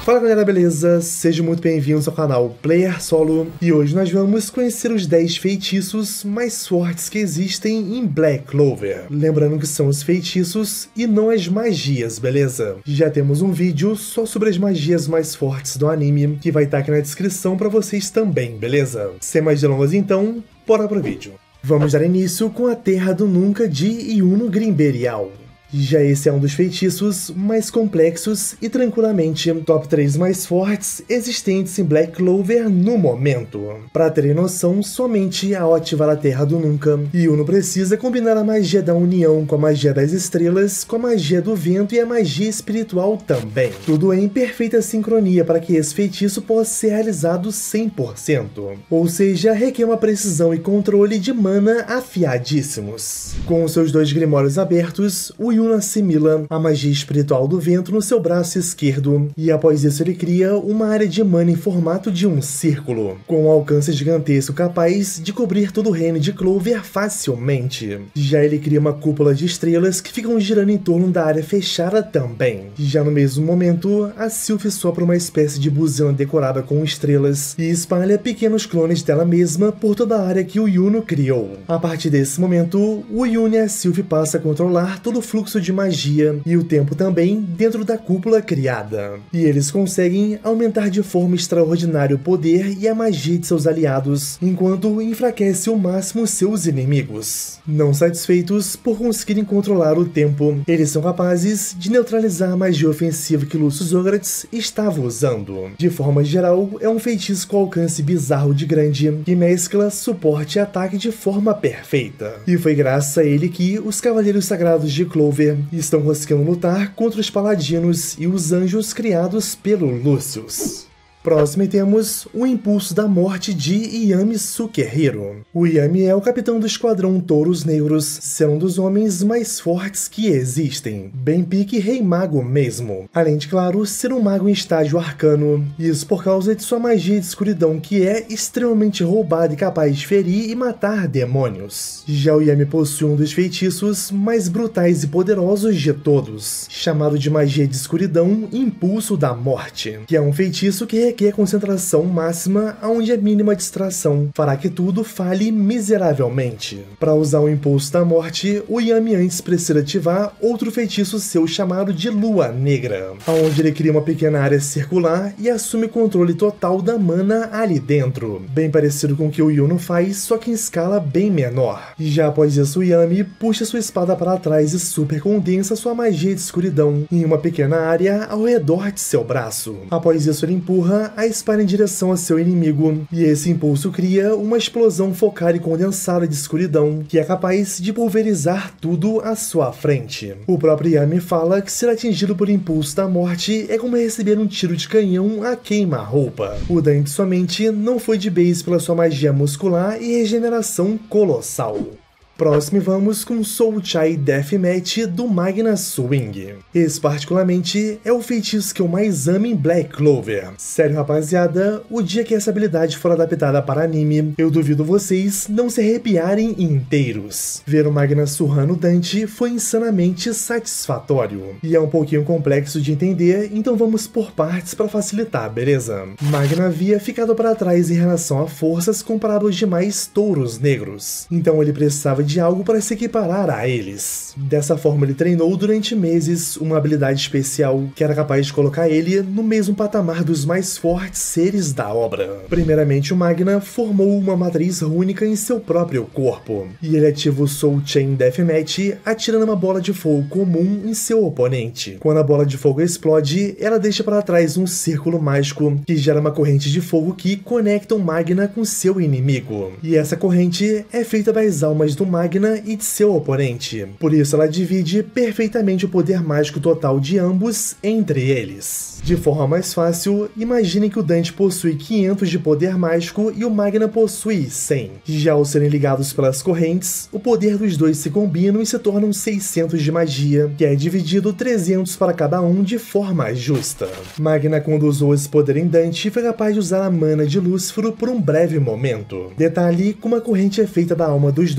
Fala galera, beleza? Sejam muito bem-vindos ao canal Player Solo e hoje nós vamos conhecer os 10 feitiços mais fortes que existem em Black Clover. Lembrando que são os feitiços e não as magias, beleza? Já temos um vídeo só sobre as magias mais fortes do anime que vai estar aqui na descrição pra vocês também, beleza? Sem mais delongas então, bora pro vídeo. Vamos dar início com a Terra do Nunca de Yuno Grimberial. Já esse é um dos feitiços mais complexos e tranquilamente top 3 mais fortes existentes em Black Clover no momento. Para terem noção, somente ao ativar a Terra do Nunca, Yuno precisa combinar a magia da união com a magia das estrelas, com a magia do vento e a magia espiritual também. Tudo em perfeita sincronia para que esse feitiço possa ser realizado 100%. Ou seja, requer uma precisão e controle de mana afiadíssimos. Com seus dois grimórios abertos, o Yuno assimila a magia espiritual do vento no seu braço esquerdo, e após isso ele cria uma área de mana em formato de um círculo, com um alcance gigantesco capaz de cobrir todo o reino de Clover facilmente. Já ele cria uma cúpula de estrelas que ficam girando em torno da área fechada também. Já no mesmo momento, a Sylph sopra uma espécie de buzina decorada com estrelas e espalha pequenos clones dela mesma por toda a área que o Yuno criou. A partir desse momento, o Yuno e a Sylph passam a controlar todo o fluxo de magia e o tempo também dentro da cúpula criada. E eles conseguem aumentar de forma extraordinária o poder e a magia de seus aliados, enquanto enfraquece ao máximo seus inimigos. Não satisfeitos por conseguirem controlar o tempo, eles são capazes de neutralizar a magia ofensiva que Lucius Ogretz estava usando. De forma geral, é um feitiço com alcance bizarro de grande, que mescla suporte e ataque de forma perfeita. E foi graças a ele que os Cavaleiros Sagrados de Clover estão conseguindo lutar contra os paladinos e os anjos criados pelo Lucius. Próximo temos o Impulso da Morte de Yami Sukehiro. O Yami é o capitão do esquadrão Touros Negros, sendo um dos homens mais fortes que existem, bem pique Rei Mago mesmo. Além de, claro, ser um mago em estágio arcano, isso por causa de sua magia de escuridão que é extremamente roubada e capaz de ferir e matar demônios. Já o Yami possui um dos feitiços mais brutais e poderosos de todos, chamado de magia de escuridão Impulso da Morte, que é um feitiço que requer concentração máxima, onde a mínima distração fará que tudo falhe miseravelmente. Para usar o Impulso da Morte, o Yami antes precisa ativar outro feitiço seu chamado de Lua Negra, onde ele cria uma pequena área circular e assume o controle total da mana ali dentro, bem parecido com o que o Yuno faz, só que em escala bem menor. Já após isso, o Yami puxa sua espada para trás e super condensa sua magia de escuridão em uma pequena área ao redor de seu braço. Após isso, ele empurra a espada em direção a seu inimigo, e esse impulso cria uma explosão focada e condensada de escuridão, que é capaz de pulverizar tudo à sua frente. O próprio Yami fala que ser atingido por Impulso da Morte é como receber um tiro de canhão a queima-roupa. O Dante somente não foi de base pela sua magia muscular e regeneração colossal. Próximo vamos com Soul Chai Deathmatch do Magna Swing. Esse particularmente é o feitiço que eu mais amo em Black Clover. Sério rapaziada, o dia que essa habilidade for adaptada para anime, eu duvido vocês não se arrepiarem inteiros. Ver o Magna surrando Dante foi insanamente satisfatório. E é um pouquinho complexo de entender, então vamos por partes para facilitar, beleza? Magna havia ficado para trás em relação a forças comparado aos demais touros negros, então ele precisava de algo para se equiparar a eles. Dessa forma ele treinou durante meses uma habilidade especial que era capaz de colocar ele no mesmo patamar dos mais fortes seres da obra. Primeiramente, o Magna formou uma matriz rúnica em seu próprio corpo, e ele ativa o Soul Chain Deathmatch atirando uma bola de fogo comum em seu oponente. Quando a bola de fogo explode, ela deixa para trás um círculo mágico que gera uma corrente de fogo que conecta o Magna com seu inimigo, e essa corrente é feita das almas do Magna e de seu oponente. Por isso ela divide perfeitamente o poder mágico total de ambos entre eles. De forma mais fácil, imaginem que o Dante possui 500 de poder mágico e o Magna possui 100. Já ao serem ligados pelas correntes, o poder dos dois se combinam e se tornam 600 de magia, que é dividido 300 para cada um de forma justa. Magna, quando usou esse poder em Dante, foi capaz de usar a mana de Lúcifer por um breve momento. Detalhe, como a corrente é feita da alma dos dois,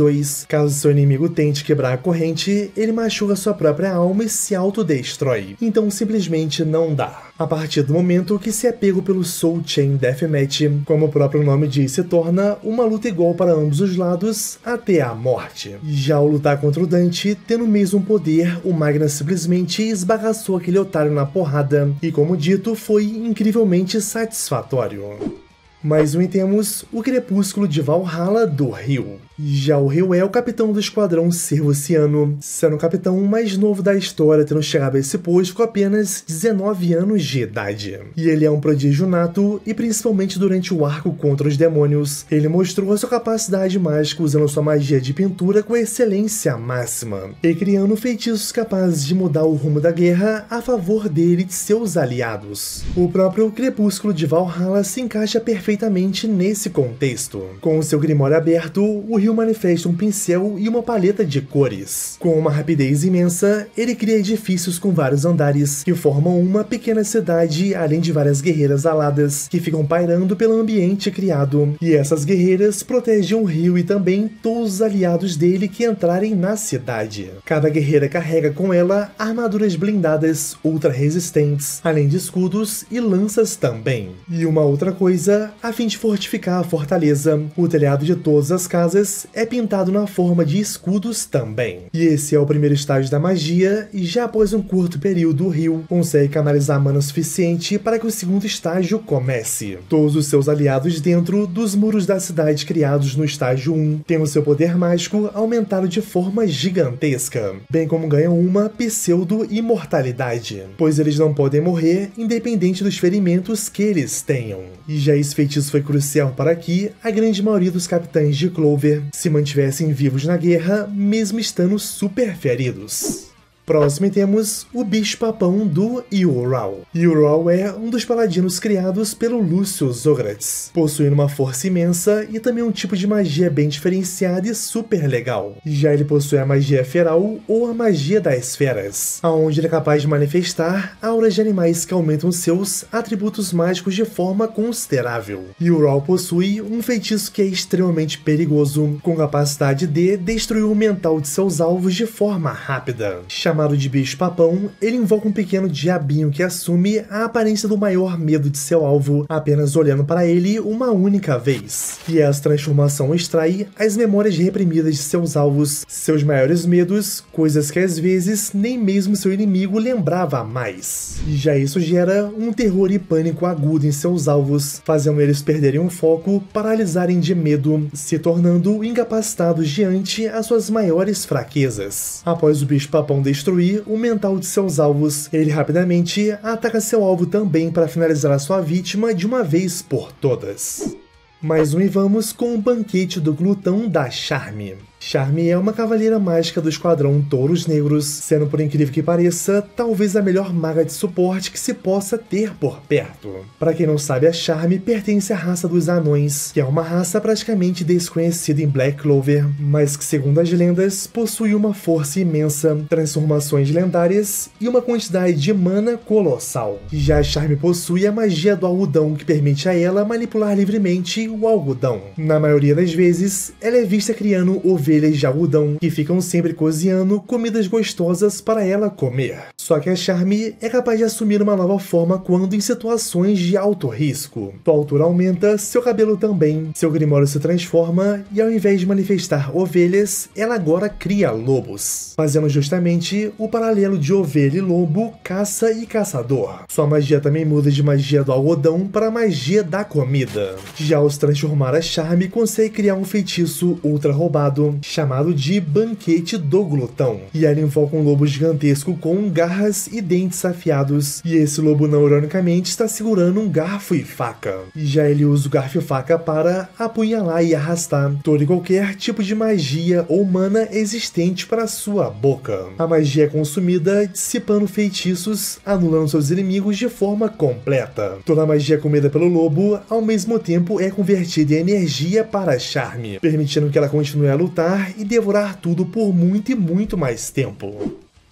Caso seu inimigo tente quebrar a corrente, ele machuca sua própria alma e se autodestrói. Então simplesmente não dá. A partir do momento que se é pego pelo Soul Chain Deathmatch, como o próprio nome diz, se torna uma luta igual para ambos os lados até a morte. Já ao lutar contra o Dante, tendo o mesmo poder, o Magna simplesmente esbagaçou aquele otário na porrada, e como dito, foi incrivelmente satisfatório. Mais um temos o Crepúsculo de Valhalla do Ryu. Já o Ryu é o capitão do esquadrão Servociano, sendo o capitão mais novo da história, tendo chegado a esse posto com apenas 19 anos de idade. E ele é um prodígio nato, e principalmente durante o arco contra os demônios, ele mostrou a sua capacidade mágica usando sua magia de pintura com excelência máxima, e criando feitiços capazes de mudar o rumo da guerra a favor dele e de seus aliados. O próprio Crepúsculo de Valhalla se encaixa perfeitamente nesse contexto. Com o seu grimório aberto, o Ryu manifesta um pincel e uma paleta de cores. Com uma rapidez imensa, ele cria edifícios com vários andares que formam uma pequena cidade, além de várias guerreiras aladas que ficam pairando pelo ambiente criado. E essas guerreiras protegem o Ryu e também todos os aliados dele que entrarem na cidade. Cada guerreira carrega com ela armaduras blindadas ultra resistentes, além de escudos e lanças também. E uma outra coisa, a fim de fortificar a fortaleza, o telhado de todas as casas é pintado na forma de escudos também. E esse é o primeiro estágio da magia, e já após um curto período o Ryu consegue canalizar mana suficiente para que o segundo estágio comece. Todos os seus aliados dentro dos muros da cidade criados no estágio 1 têm o seu poder mágico aumentado de forma gigantesca, bem como ganham uma pseudo-imortalidade, pois eles não podem morrer independente dos ferimentos que eles tenham. E já esse feitiço foi crucial para que a grande maioria dos capitães de Clover se mantivessem vivos na guerra, mesmo estando super feridos. Próximo temos o bicho-papão do Yu-Rao. Yu-Rao é um dos paladinos criados pelo Lúcio Zograts, possuindo uma força imensa e também um tipo de magia bem diferenciada e super legal. Já ele possui a magia feral ou a magia das feras, onde ele é capaz de manifestar auras de animais que aumentam seus atributos mágicos de forma considerável. Yu-Rao possui um feitiço que é extremamente perigoso, com capacidade de destruir o mental de seus alvos de forma rápida. Chamado de bicho-papão, ele invoca um pequeno diabinho que assume a aparência do maior medo de seu alvo, apenas olhando para ele uma única vez. E essa transformação extrai as memórias reprimidas de seus alvos, seus maiores medos, coisas que às vezes nem mesmo seu inimigo lembrava mais. E já isso gera um terror e pânico agudo em seus alvos, fazendo eles perderem o foco, paralisarem de medo, se tornando incapacitados diante as suas maiores fraquezas. Após o bicho-papão destruir o mental de seus alvos, ele rapidamente ataca seu alvo também para finalizar a sua vítima de uma vez por todas. Mais um e vamos com o banquete do glutão da Charme. Charme é uma cavaleira mágica do esquadrão Touros Negros, sendo, por incrível que pareça, talvez a melhor maga de suporte que se possa ter por perto. Para quem não sabe, a Charme pertence à raça dos anões, que é uma raça praticamente desconhecida em Black Clover, mas que, segundo as lendas, possui uma força imensa, transformações lendárias e uma quantidade de mana colossal. Já a Charme possui a magia do algodão, que permite a ela manipular livremente o algodão. Na maioria das vezes, ela é vista criando ovelhas de algodão, que ficam sempre cozinhando comidas gostosas para ela comer. Só que a Charme é capaz de assumir uma nova forma quando em situações de alto risco. Sua altura aumenta, seu cabelo também, seu grimório se transforma e ao invés de manifestar ovelhas, ela agora cria lobos, fazendo justamente o paralelo de ovelha e lobo, caça e caçador. Sua magia também muda de magia do algodão para magia da comida. Já ao se transformar, a Charme consegue criar um feitiço ultra roubado chamado de Banquete do Glutão, e ela invoca um lobo gigantesco com garras e dentes afiados, e esse lobo não ironicamente está segurando um garfo e faca. E já ele usa o garfo e faca para apunhalar e arrastar todo e qualquer tipo de magia ou mana existente para sua boca. A magia é consumida dissipando feitiços, anulando seus inimigos de forma completa. Toda a magia comida pelo lobo ao mesmo tempo é convertida em energia para a Charme, permitindo que ela continue a lutar e devorar tudo por muito e muito mais tempo.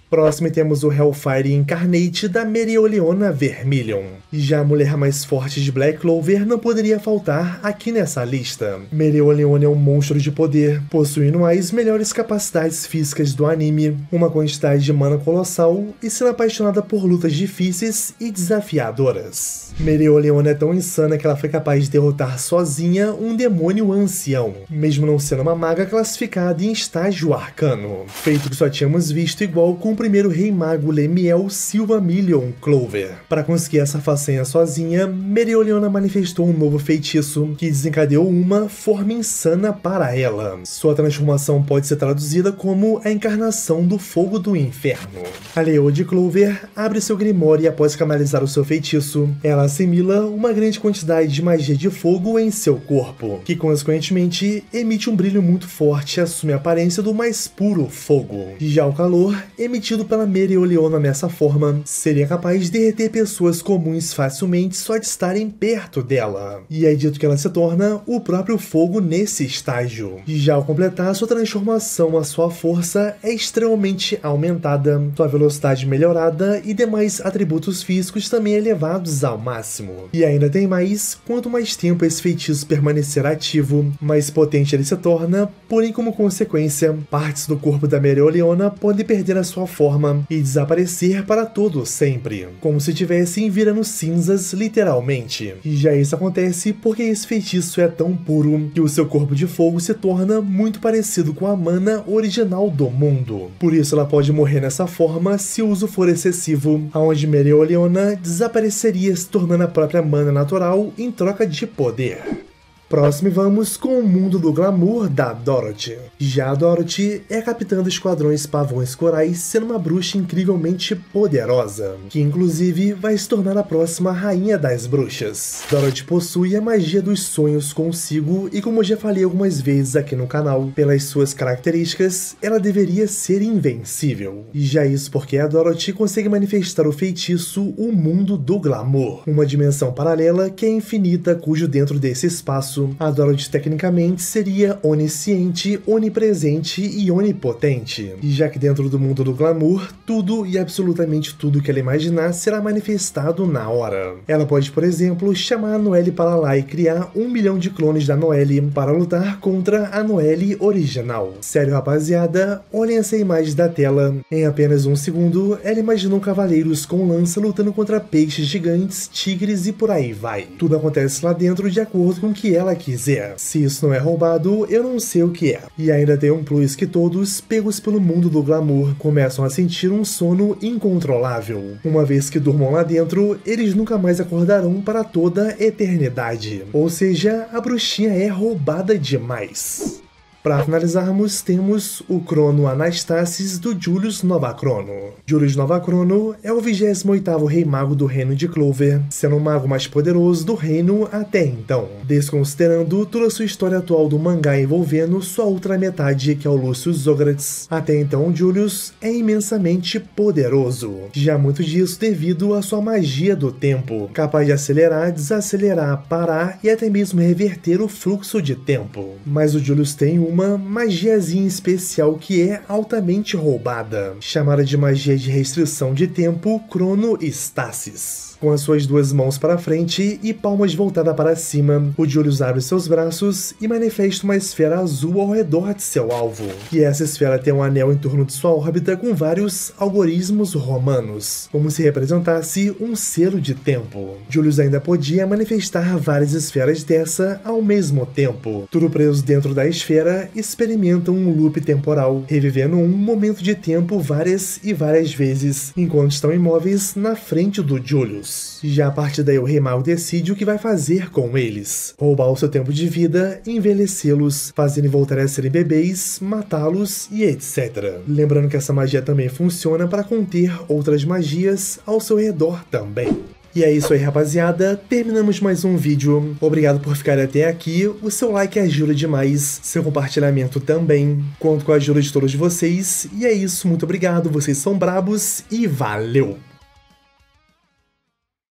Próximo temos o Hellfire Incarnate da Mereoleona Vermilion. Já a mulher mais forte de Black Clover não poderia faltar aqui nessa lista. Mereoleona é um monstro de poder, possuindo as melhores capacidades físicas do anime, uma quantidade de mana colossal e sendo apaixonada por lutas difíceis e desafiadoras. Mereoleona é tão insana que ela foi capaz de derrotar sozinha um demônio ancião, mesmo não sendo uma maga classificada em estágio arcano, feito que só tínhamos visto igual com o primeiro rei mago Lemiel Silvermillion Clover. Para conseguir essa façanha sozinha, Mereoleona manifestou um novo feitiço que desencadeou uma forma insana para ela. Sua transformação pode ser traduzida como a encarnação do fogo do inferno. A leoa de Clover abre seu grimório e após canalizar o seu feitiço, ela assimila uma grande quantidade de magia de fogo em seu corpo, que consequentemente emite um brilho muito forte e assume a aparência do mais puro fogo. Já o calor emitido pela Mereoleona nessa forma seria capaz de derreter pessoas comuns facilmente só de estarem perto dela. E é dito que ela se torna o próprio fogo nesse estágio. Já ao completar sua transformação, a sua força é extremamente aumentada, sua velocidade melhorada e demais atributos físicos também elevados ao máximo. E ainda tem mais, quanto mais tempo esse feitiço permanecer ativo, mais potente ele se torna, porém como consequência, partes do corpo da Mereoleona podem perder a sua forma e desaparecer para todo sempre, como se estivessem virando cinzas literalmente. E já isso acontece porque esse feitiço é tão puro que o seu corpo de fogo se torna muito parecido com a mana original do mundo. Por isso ela pode morrer nessa forma se o uso for excessivo, onde Mereoleona desapareceria se tornando a própria mana natural em troca de poder. Próximo vamos com o mundo do glamour da Dorothy. Já a Dorothy é a capitã dos esquadrões Pavões Corais, sendo uma bruxa incrivelmente poderosa, que inclusive vai se tornar a próxima rainha das bruxas. Dorothy possui a magia dos sonhos consigo e, como já falei algumas vezes aqui no canal, pelas suas características, ela deveria ser invencível. E já isso porque a Dorothy consegue manifestar o feitiço O Mundo do Glamour, uma dimensão paralela que é infinita, cujo dentro desse espaço a Dorothy tecnicamente seria onisciente, onipresente e onipotente, e já que dentro do mundo do glamour, tudo e absolutamente tudo que ela imaginar será manifestado na hora. Ela pode, por exemplo, chamar a Noelle para lá e criar 1 milhão de clones da Noelle para lutar contra a Noelle original. Sério, rapaziada, olhem essa imagem da tela. Em apenas um segundo, ela imaginou cavaleiros com lança lutando contra peixes gigantes, tigres e por aí vai. Tudo acontece lá dentro de acordo com o que ela quiser. Se isso não é roubado, eu não sei o que é. E ainda tem um plus que todos, pegos pelo mundo do glamour, começam a sentir um sono incontrolável. Uma vez que durmam lá dentro, eles nunca mais acordarão para toda a eternidade. Ou seja, a bruxinha é roubada demais. Para finalizarmos, temos o Crono Anastasis do Julius Novachrono. Julius Novachrono é o 28º rei mago do reino de Clover, sendo o mago mais poderoso do reino até então, desconsiderando toda a sua história atual do mangá envolvendo sua outra metade, que é o Lucius Zograts. Até então, Julius é imensamente poderoso, já muito disso devido à sua magia do tempo, capaz de acelerar, desacelerar, parar e até mesmo reverter o fluxo de tempo. Mas o Julius tem uma magiazinha especial que é altamente roubada, chamada de magia de restrição de tempo Cronostasis. Com as suas duas mãos para frente e palmas voltadas para cima, o Julius abre seus braços e manifesta uma esfera azul ao redor de seu alvo. E essa esfera tem um anel em torno de sua órbita com vários algoritmos romanos, como se representasse um selo de tempo. Julius ainda podia manifestar várias esferas dessa ao mesmo tempo. Tudo preso dentro da esfera, experimentam um loop temporal, revivendo um momento de tempo várias e várias vezes, enquanto estão imóveis na frente do Julius. Já a partir daí o Rei Mago decide o que vai fazer com eles: roubar o seu tempo de vida, envelhecê-los, fazendo voltar a serem bebês, matá-los e etc. Lembrando que essa magia também funciona para conter outras magias ao seu redor também. E é isso aí, rapaziada, terminamos mais um vídeo. Obrigado por ficar até aqui, o seu like ajuda demais, seu compartilhamento também. Conto com a ajuda de todos vocês, e é isso, muito obrigado, vocês são brabos e valeu!